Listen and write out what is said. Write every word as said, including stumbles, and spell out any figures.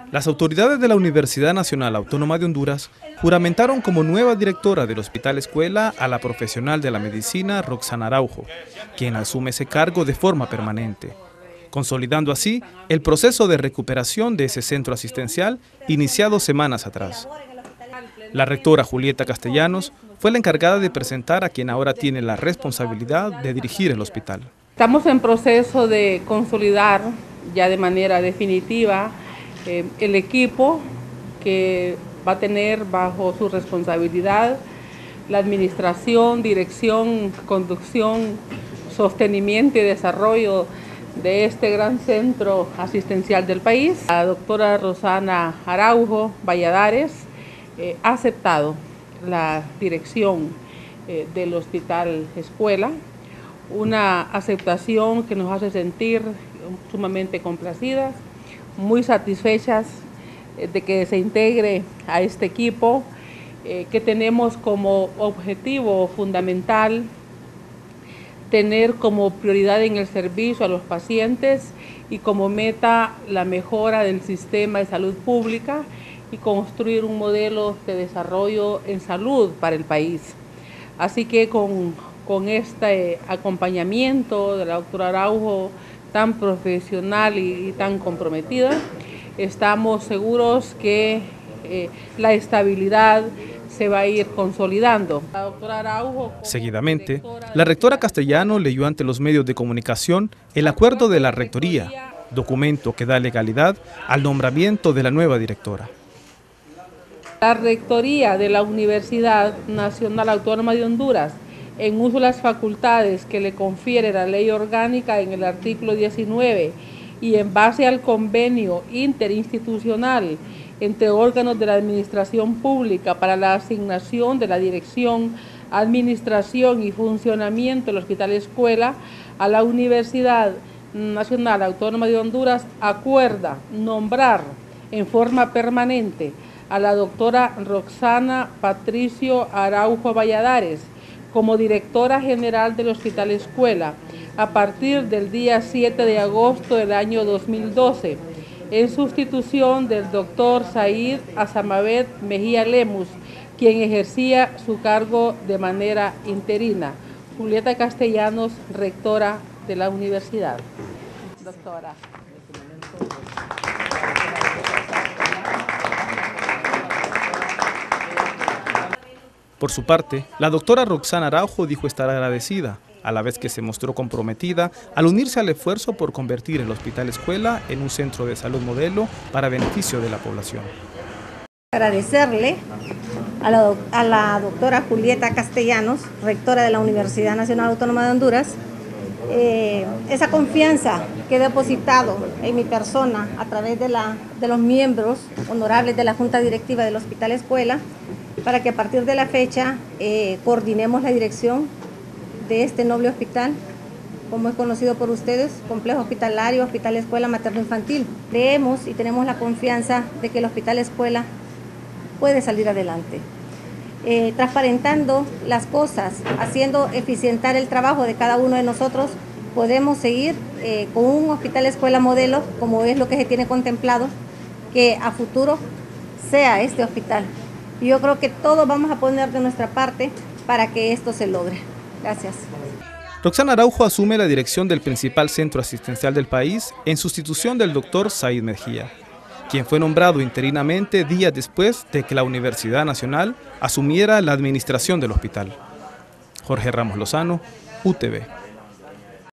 Las autoridades de la Universidad Nacional Autónoma de Honduras juramentaron como nueva directora del Hospital Escuela a la profesional de la medicina Roxana Araujo, quien asume ese cargo de forma permanente, consolidando así el proceso de recuperación de ese centro asistencial iniciado semanas atrás. La rectora Julieta Castellanos fue la encargada de presentar a quien ahora tiene la responsabilidad de dirigir el hospital. Estamos en proceso de consolidar ya de manera definitiva eh, el equipo que va a tener bajo su responsabilidad la administración, dirección, conducción, sostenimiento y desarrollo de este gran centro asistencial del país. La doctora Roxana Araujo Valladares eh, ha aceptado la dirección eh, del Hospital Escuela, una aceptación que nos hace sentir sumamente complacidas, muy satisfechas eh, de que se integre a este equipo eh, que tenemos como objetivo fundamental tener como prioridad en el servicio a los pacientes y como meta la mejora del sistema de salud pública y construir un modelo de desarrollo en salud para el país. Así que con, con este acompañamiento de la doctora Araujo tan profesional y, y tan comprometida, estamos seguros que eh, la estabilidad se va a ir consolidando. La doctora Araujo, Seguidamente, la rectora Castellano leyó ante los medios de comunicación el acuerdo de la rectoría, documento que da legalidad al nombramiento de la nueva directora. La rectoría de la Universidad Nacional Autónoma de Honduras, en uso de las facultades que le confiere la ley orgánica en el artículo diecinueve y en base al convenio interinstitucional entre órganos de la administración pública para la asignación de la dirección, administración y funcionamiento del Hospital Escuela, a la Universidad Nacional Autónoma de Honduras acuerda nombrar en forma permanente a la doctora Roxana Patricio Araujo Valladares como directora general del Hospital Escuela a partir del día siete de agosto del año dos mil doce, en sustitución del doctor Said Azamabet Mejía Lemus, quien ejercía su cargo de manera interina. Julieta Castellanos, rectora de la universidad. Doctora. Por su parte, la doctora Roxana Araujo dijo estar agradecida, a la vez que se mostró comprometida al unirse al esfuerzo por convertir el Hospital Escuela en un centro de salud modelo para beneficio de la población. Agradecerle a la, a la doctora Julieta Castellanos, rectora de la Universidad Nacional Autónoma de Honduras, eh, esa confianza que he depositado en mi persona a través de, la, de los miembros honorables de la Junta Directiva del Hospital Escuela, para que a partir de la fecha eh, coordinemos la dirección de este noble hospital, como es conocido por ustedes, complejo hospitalario, Hospital Escuela Materno-Infantil. Creemos y tenemos la confianza de que el Hospital Escuela puede salir adelante, eh, transparentando las cosas, haciendo eficientar el trabajo de cada uno de nosotros. Podemos seguir eh, con un Hospital Escuela modelo, como es lo que se tiene contemplado, que a futuro sea este hospital. Y yo creo que todos vamos a poner de nuestra parte para que esto se logre. Gracias. Roxana Araujo asume la dirección del principal centro asistencial del país en sustitución del doctor Said Mejía, quien fue nombrado interinamente días después de que la Universidad Nacional asumiera la administración del hospital. Jorge Ramos Lozano, U T V.